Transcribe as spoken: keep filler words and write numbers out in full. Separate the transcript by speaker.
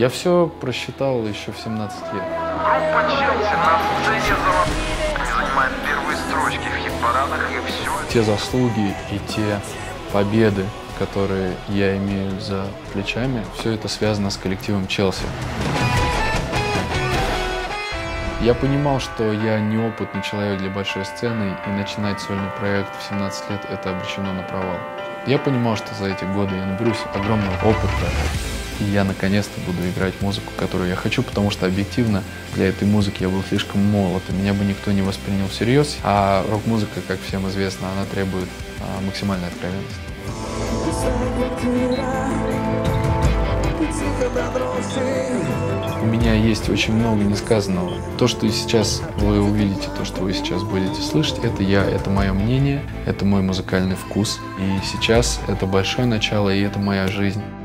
Speaker 1: Я все просчитал еще в семнадцать лет.
Speaker 2: Группа Челси на сцене «Золотой» занимает первые строчки в хит-парадах, и все.
Speaker 1: Те заслуги и те победы, которые я имею за плечами, все это связано с коллективом Челси. Я понимал, что я неопытный человек для большой сцены, и начинать сольный проект в семнадцать лет это обречено на провал. Я понимал, что за эти годы я наберусь огромного опыта, и я наконец-то буду играть музыку, которую я хочу, потому что объективно для этой музыки я был слишком молод, и меня бы никто не воспринял всерьез, а рок-музыка, как всем известно, она требует а, максимальной откровенности. У меня есть очень много несказанного. То, что сейчас вы увидите, то, что вы сейчас будете слышать, это я, это мое мнение, это мой музыкальный вкус. И сейчас это большое начало, и это моя жизнь.